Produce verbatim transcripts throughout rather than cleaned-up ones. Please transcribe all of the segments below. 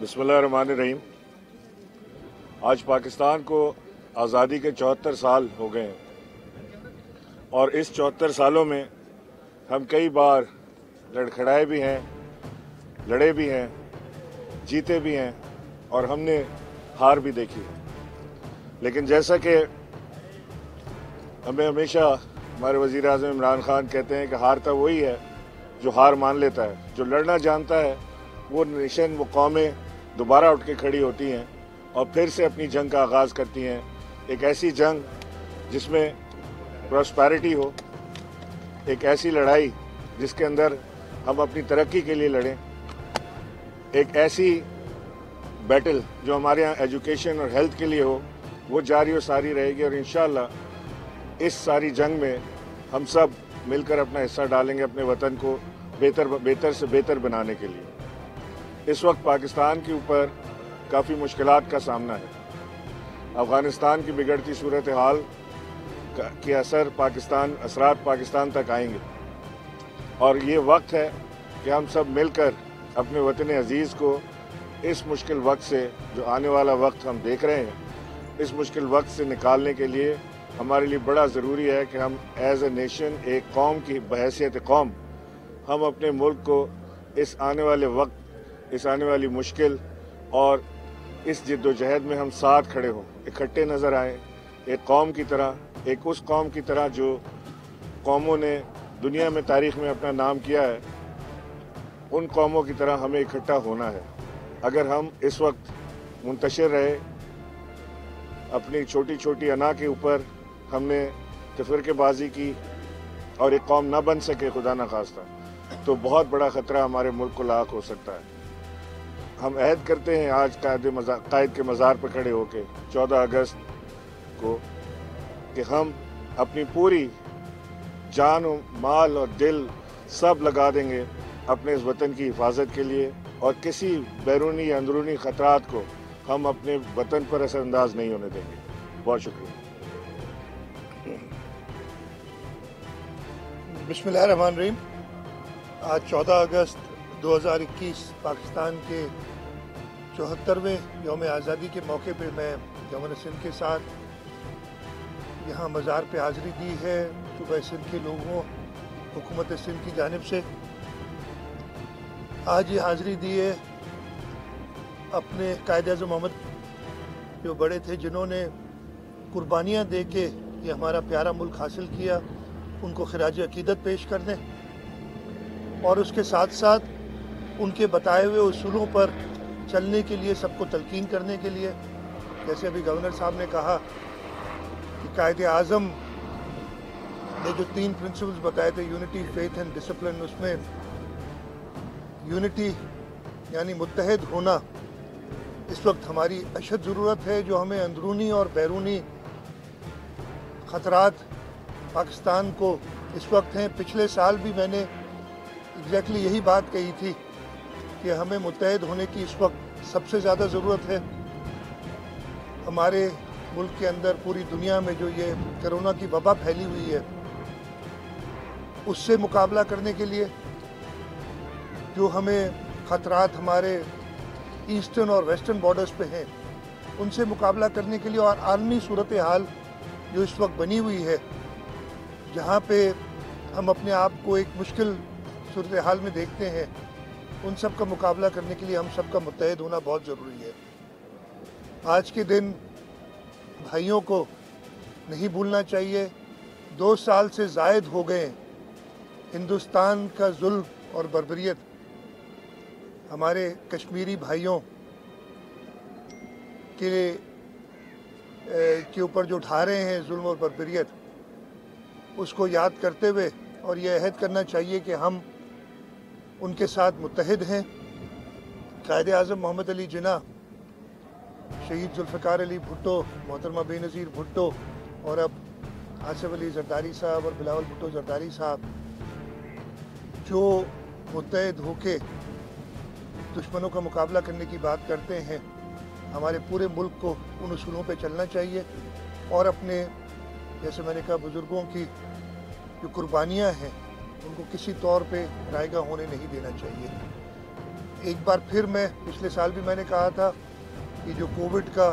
बिस्मिल्लाहिर्रहमानिर्रहीम। आज पाकिस्तान को आज़ादी के चौहत्तर साल हो गए हैं और इस चौहत्तर सालों में हम कई बार लड़खड़ाए भी हैं, लड़े भी हैं, जीते भी हैं और हमने हार भी देखी है। लेकिन जैसा कि हमें हमेशा हमारे वज़ीर आज़म इमरान खान कहते हैं कि हारता वही है जो हार मान लेता है। जो लड़ना जानता है वो नेशन, वो कौमें दोबारा उठ के खड़ी होती हैं और फिर से अपनी जंग का आगाज़ करती हैं। एक ऐसी जंग जिसमें प्रॉस्पेरिटी हो, एक ऐसी लड़ाई जिसके अंदर हम अपनी तरक्की के लिए लड़ें, एक ऐसी बैटल जो हमारे यहाँ एजुकेशन और हेल्थ के लिए हो, वो जारी और सारी रहेगी। और इंशाअल्लाह इस सारी जंग में हम सब मिलकर अपना हिस्सा डालेंगे अपने वतन को बेहतर बेहतर से बेहतर बनाने के लिए। इस वक्त पाकिस्तान के ऊपर काफ़ी मुश्किलात का सामना है। अफ़गानिस्तान की बिगड़ती सूरत हाल के असर पाकिस्तान असरात पाकिस्तान तक आएंगे और ये वक्त है कि हम सब मिलकर अपने वतन अजीज़ को इस मुश्किल वक्त से, जो आने वाला वक्त हम देख रहे हैं, इस मुश्किल वक्त से निकालने के लिए हमारे लिए बड़ा ज़रूरी है कि हम एज ए नेशन, एक कौम की बहैसियत कौम, हम अपने मुल्क को इस आने वाले वक्त, इस आने वाली मुश्किल और इस जद्दोजहद में हम साथ खड़े हों, इकट्ठे नज़र आएँ, एक कौम की तरह, एक उस कौम की तरह जो कौमों ने दुनिया में तारीख़ में अपना नाम किया है, उन कौमों की तरह हमें इकट्ठा होना है। अगर हम इस वक्त मुंतशिर रहे अपनी छोटी छोटी अना के ऊपर, हमने तफरक़ेबाज़ी की और एक कौम ना बन सके खुदा न खास्ता, तो बहुत बड़ा ख़तरा हमारे मुल्क को लाक हो सकता है। हम अहद करते हैं आज कायद मज़ार कायद के मज़ार पर खड़े होकर चौदह अगस्त को कि हम अपनी पूरी जान और माल और दिल सब लगा देंगे अपने इस वतन की हिफाजत के लिए और किसी बैरूनी या अंदरूनी ख़तरात को हम अपने वतन पर असरअंदाज नहीं होने देंगे। बहुत शुक्रिया। बिस्मिल्लाहिर्रहमानिर्रहीम। आज चौदह अगस्त दो हज़ार इक्कीस पाकिस्तान के चौहत्तरवें यौम आज़ादी के मौके पे मैं गवर्नर सिंध के साथ यहाँ मज़ार पे हाज़िरी दी है। सूबा सिंध के लोगों, हुकूमत सिंध की जानिब से आज ये हाज़िरी दी है अपने कायद-ए-आज़म मोहम्मद जो बड़े थे, जिन्होंने कुर्बानियाँ दे के ये हमारा प्यारा मुल्क हासिल किया, उनको खिराज अकीदत पेश कर दें और उसके साथ साथ उनके बताए हुए उसूलों पर चलने के लिए सबको तलकीन करने के लिए, जैसे अभी गवर्नर साहब ने कहा कि कायद-ए-आज़म ने जो तीन प्रिंसिपल्स बताए थे, यूनिटी, फेथ एंड डिसिप्लिन, उसमें यूनिटी यानी मुत्तहद होना इस वक्त हमारी अशद ज़रूरत है, जो हमें अंदरूनी और बैरूनी ख़तरात पाकिस्तान को इस वक्त हैं। पिछले साल भी मैंने एग्जैक्टली यही बात कही थी कि हमें मुत्तहद होने की इस वक्त सबसे ज़्यादा ज़रूरत है। हमारे मुल्क के अंदर, पूरी दुनिया में जो ये कोरोना की वबा फैली हुई है, उससे मुकाबला करने के लिए जो हमें ख़तरात हमारे ईस्टर्न और वेस्टर्न बॉर्डर्स पे हैं, उनसे मुकाबला करने के लिए और आलमी सूरत हाल जो इस वक्त बनी हुई है, जहाँ पे हम अपने आप को एक मुश्किल सूरत हाल में देखते हैं, उन सब का मुकाबला करने के लिए हम सब का मुत्तहद होना बहुत ज़रूरी है। आज के दिन भाइयों को नहीं भूलना चाहिए। दो साल से ज़ायद हो गए हिंदुस्तान का जुल्म और बर्बरियत हमारे कश्मीरी भाइयों के के ऊपर जो ढा रहे हैं जुल्म और बर्बरियत, उसको याद करते हुए और ये अहद करना चाहिए कि हम उनके साथ मुत्तहिद हैं। कायद-ए-आज़म मोहम्मद अली जिन्ना, शहीद जुल्फ़िकार अली भुट्टो, मोहतरमा बेनज़ीर भुट्टो और अब आसिफ अली ज़रदारी साहब और बिलावल भुट्टो ज़रदारी साहब जो मुत्तहिद होके दुश्मनों का मुकाबला करने की बात करते हैं, हमारे पूरे मुल्क को उन उसूलों पे चलना चाहिए और अपने, जैसे मैंने कहा, बुज़ुर्गों की जो कुर्बानियाँ हैं उनको किसी तौर पे रायगा होने नहीं देना चाहिए। एक बार फिर मैं पिछले साल भी मैंने कहा था कि जो कोविड का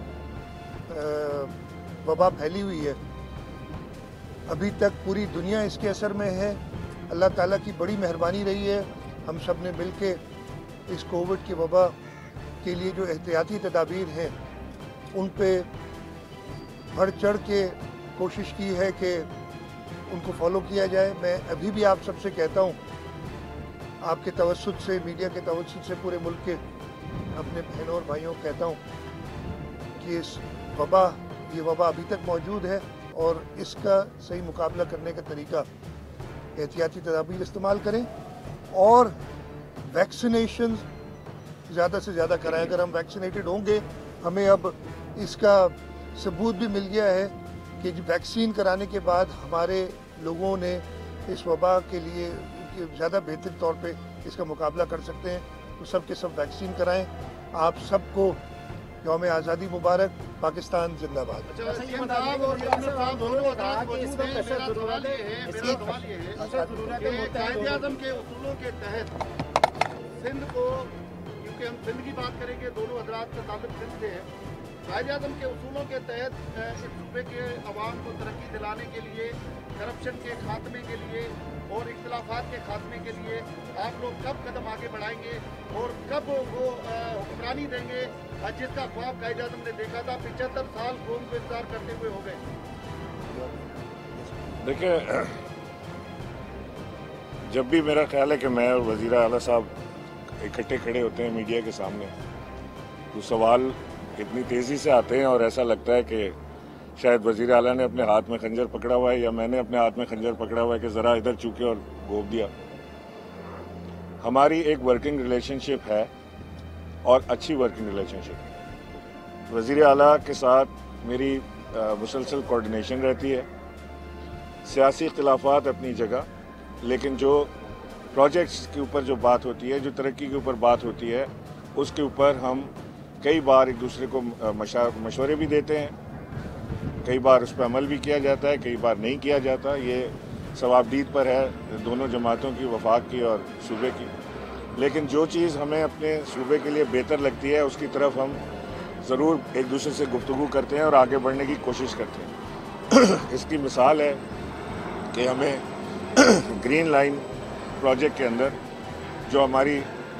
वबा फैली हुई है, अभी तक पूरी दुनिया इसके असर में है। अल्लाह ताला की बड़ी मेहरबानी रही है, हम सब ने मिल के इस कोविड की वबा के लिए जो एहतियाती तदाबीर हैं उन पे बढ़ चढ़ के कोशिश की है कि उनको फॉलो किया जाए। मैं अभी भी आप सबसे कहता हूँ, आपके तवस्सुत से, मीडिया के तवस्सुत से पूरे मुल्क के अपने बहनों और भाइयों को कहता हूँ कि इस वबा ये वबा अभी तक मौजूद है और इसका सही मुकाबला करने का तरीका एहतियाती तदाबीर इस्तेमाल करें और वैक्सीनेशन ज़्यादा से ज़्यादा कराएं। अगर हम वैक्सीनेटेड होंगे, हमें अब इसका सबूत भी मिल गया है कि वैक्सीन कराने के बाद हमारे लोगों ने इस वबा के लिए ज़्यादा बेहतर तौर पे इसका मुकाबला कर सकते हैं। तो सब के सब वैक्सीन कराएं। आप सबको यौम आज़ादी मुबारक। पाकिस्तान जिंदाबाद। कायदे-ए-आज़म के उसूलों के तहत सिंध को, क्योंकि हम सिंध की बात करेंगे, दोनों हजरात का ताल्लुक सिंध से है, कायदे-ए-आज़म के उसूलों के तहत इस सूबे के अवाम को तरक्की दिलाने के लिए, करप्शन के खात्मे के लिए और इख्तिलाफात के खात्मे के लिए आप लोग कब कदम आगे बढ़ाएंगे और कब वो हुक्मरानी देंगे जिसका ख्वाब कायदे-ए-आज़म ने देखा था? पिछहत्तर साल कौम को इंतजार करते हुए हो गए। देखिए, जब भी मेरा ख्याल है कि मैं और वज़ीर आला साहब इकट्ठे खड़े होते हैं मीडिया के सामने, तो सवाल इतनी तेज़ी से आते हैं और ऐसा लगता है कि शायद वज़ीर आला ने अपने हाथ में खंजर पकड़ा हुआ है या मैंने अपने हाथ में खंजर पकड़ा हुआ है कि ज़रा इधर चूके और घोप दिया। हमारी एक वर्किंग रिलेशनशिप है और अच्छी वर्किंग रिलेशनशिप है। वज़ीर आला के साथ मेरी मुसलसल कोऑर्डिनेशन रहती है। सियासी इख्तिलाफात अपनी जगह, लेकिन जो प्रोजेक्ट्स के ऊपर जो बात होती है, जो तरक्की के ऊपर बात होती है, उसके ऊपर हम कई बार एक दूसरे को मशवरे भी देते हैं, कई बार उस पर अमल भी किया जाता है, कई बार नहीं किया जाता। ये सवाबदीद पर है दोनों जमातों की, वफाक की और सूबे की। लेकिन जो चीज़ हमें अपने सूबे के लिए बेहतर लगती है उसकी तरफ हम ज़रूर एक दूसरे से गुफ्तगू करते हैं और आगे बढ़ने की कोशिश करते हैं। इसकी मिसाल है कि हमें ग्रीन लाइन प्रोजेक्ट के अंदर जो हमारी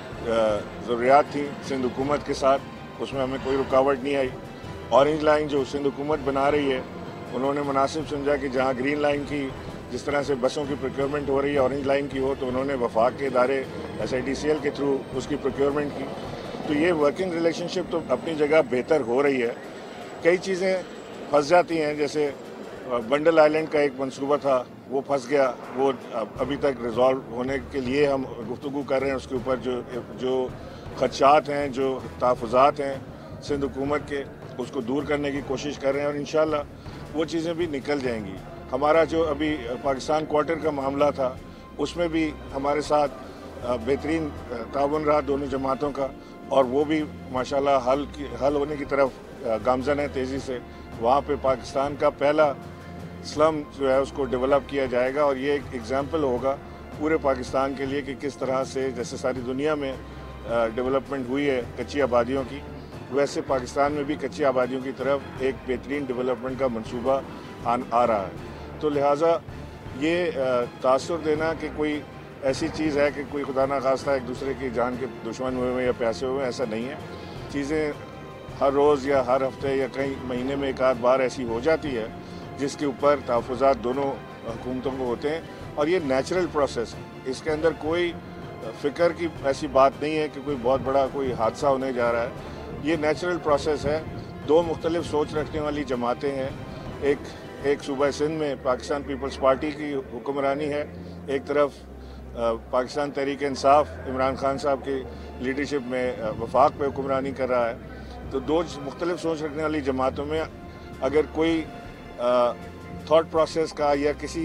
ज़रूरियात थी सिंध हुकूमत के साथ, उसमें हमें कोई रुकावट नहीं आई। ऑरेंज लाइन जो सिंध हुकूमत बना रही है, उन्होंने मुनासिब समझा कि जहाँ ग्रीन लाइन की जिस तरह से बसों की प्रोक्योरमेंट हो रही है ऑरेंज लाइन की हो, तो उन्होंने वफाक के इदारे S I D C L के थ्रू उसकी प्रोक्योरमेंट की। तो ये वर्किंग रिलेशनशिप तो अपनी जगह बेहतर हो रही है। कई चीज़ें फंस जाती हैं, जैसे बंडल आइलैंड का एक मंसूबा था, वो फंस गया, वो अभी तक रिजॉल्व होने के लिए हम गुफ्तगू कर रहे हैं। उसके ऊपर जो जो खदशात हैं, जो तहफ़्फ़ुज़ात हैं सिंध हुकूमत के, उसको दूर करने की कोशिश कर रहे हैं और इंशाल्लाह वो चीज़ें भी निकल जाएंगी। हमारा जो अभी पाकिस्तान क्वार्टर का मामला था, उसमें भी हमारे साथ बेहतरीन ताउन रहा दोनों जमातों का, और वो भी माशाल्लाह हल की हल होने की तरफ गामज़न है तेज़ी से। वहाँ पे पाकिस्तान का पहला स्लम जो है उसको डेवलप किया जाएगा और ये एक एग्जाम्पल होगा पूरे पाकिस्तान के लिए कि किस तरह से, जैसे सारी दुनिया में डेवलपमेंट हुई है कच्ची आबादियों की, वैसे पाकिस्तान में भी कच्ची आबादियों की तरफ एक बेहतरीन डेवलपमेंट का मंसूबा आ, आ रहा है। तो लिहाजा ये तासुर देना कि कोई ऐसी चीज़ है कि कोई खुदा ना खास्ता एक दूसरे की जान के दुश्मन हुए हैं या प्यासे हुए हैं, ऐसा नहीं है। चीज़ें हर रोज़ या हर हफ्ते या कई महीने में एक आध बार ऐसी हो जाती है जिसके ऊपर तहफ़्फ़ुज़ात दोनों हुकूमतों को होते हैं, और ये नेचुरल प्रोसेस है। इसके अंदर कोई फ़िक्र की ऐसी बात नहीं है कि कोई बहुत बड़ा कोई हादसा होने जा रहा है। ये नेचुरल प्रोसेस है। दो मुख्तलिफ सोच रखने वाली जमातें हैं। एक एक सूबा सिंध में पाकिस्तान पीपल्स पार्टी की हुक्मरानी है, एक तरफ पाकिस्तान तहरीक इंसाफ इमरान खान साहब की लीडरशिप में वफाक पे हुक्मरानी कर रहा है। तो दो मुख्तलिफ सोच रखने वाली जमातों में अगर कोई थॉट प्रोसेस का या किसी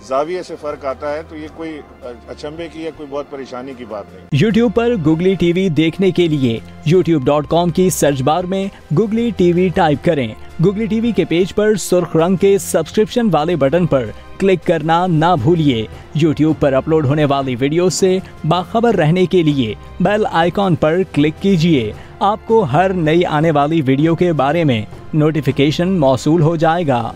जाविये से फ़र्क आता है, तो ये कोई अचंभे की या कोई बहुत परेशानी की बात नहीं। यूट्यूब पर गूगली टीवी देखने के लिए यूट्यूब डॉट कॉम की सर्च बार में गूगली टीवी टाइप करें। गूगली टीवी के पेज पर सुर्ख रंग के सब्सक्रिप्शन वाले बटन पर क्लिक करना ना भूलिए। यूट्यूब पर अपलोड होने वाली वीडियो से बाखबर रहने के लिए बेल आइकॉन पर क्लिक कीजिए। आपको हर नई आने वाली वीडियो के बारे में नोटिफिकेशन मौसूल हो जाएगा।